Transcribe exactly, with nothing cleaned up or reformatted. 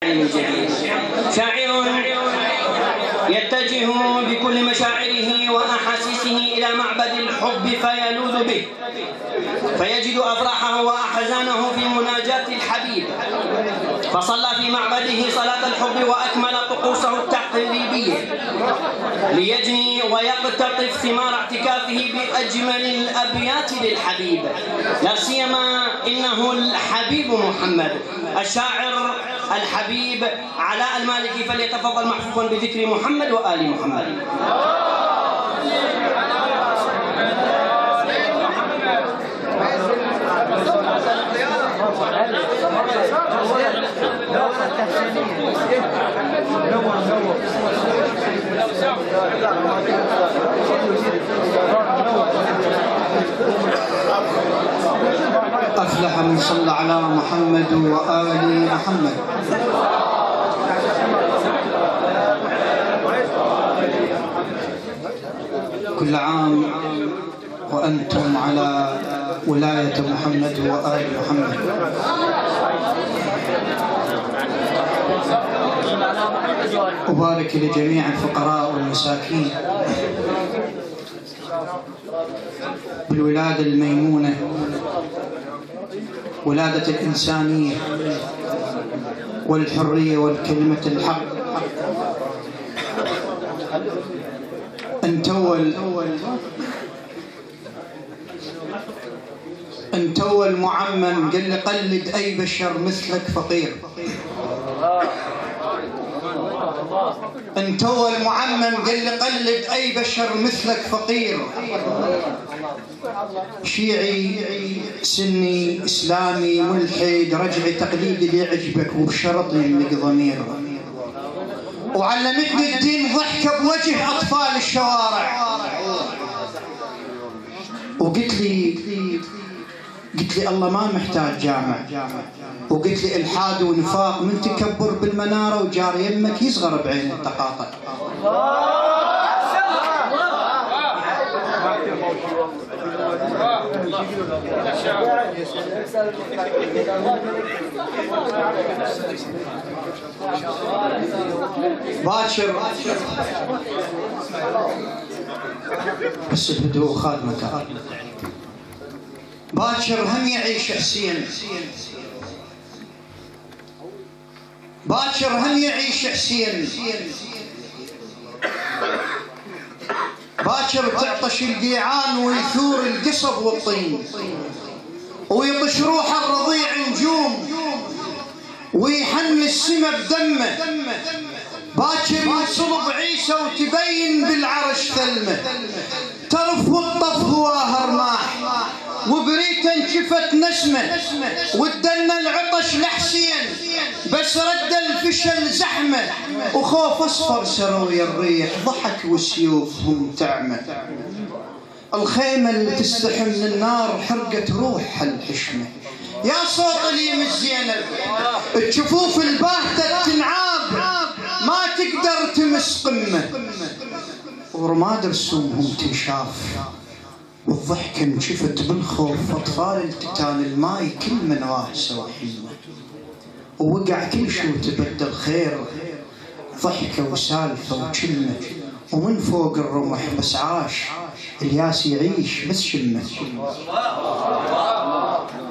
من جديد. شاعر يتجه بكل مشاعره وأحاسيسه إلى معبد الحب فيلوذ به، فيجد أفراحه وأحزانه في مناجاة الحبيب، فصلى في معبده صلاة الحب وأكمل طقوسه التقريبية ليجني ويقتطف ثمار اعتكافه بأجمل الأبيات للحبيب، لا سيما إنه الحبيب محمد. الشاعر الحبيب علاء المالكي فليتفضل محفوفا بذكر محمد وآل محمد. أفلح من صلى على محمد وآل محمد. كل عام وأنتم على ولاية محمد وآل محمد. أبارك لجميع الفقراء والمساكين بالولادة الميمونة، ولادة الإنسانية والحرية والكلمة الحق. انتول انتول معمم قال لي قلد أي بشر مثلك فقير. انتول معمم قال لي قلد أي بشر مثلك فقير. شيعي سني إسلامي ملحد رجعي تقليدي اللي يعجبك وبشرط يملك ضمير. وعلمتني الدين ضحكة بوجه أطفال الشوارع، وقلت لي قلت لي الله ما محتاج جامع، وقلت لي الحاد ونفاق من تكبر بالمنارة وجار يمك يصغر بعين التقاطع. باكر بس بهدوء خادمك. باكر هم يعيش حسين، باكر هم يعيش حسين. باكر تعطش القيعان ويثور القصب والطين، ويطش روح الرضيع نجوم ويحن السما بدمه. باكر يصلب عيسى وتبين بالعرش ثلمه، ترف والطف هواه رماح وبريته انشفت نسمه، ودنا العطش لحسين بس رد الفشل زحمه، وخوف اصفر سروي الريح ضحك وسيوفهم تعمه. الخيمه اللي تستحي من النار حرقت روح الحشمه. يا صوت اليم الزينب الجفوف الباهته تنعاب ما تقدر تمس قمه، ورماد رسومهم تنشاف والضحكه انشفت بالخوف. اطفال التتان الماي كل من واهسه وحلمه، ووقع كل شو تبدل خير ضحكه وسالفه وكلمه. ومن فوق الرمح بس عاش الياس يعيش بس شمه.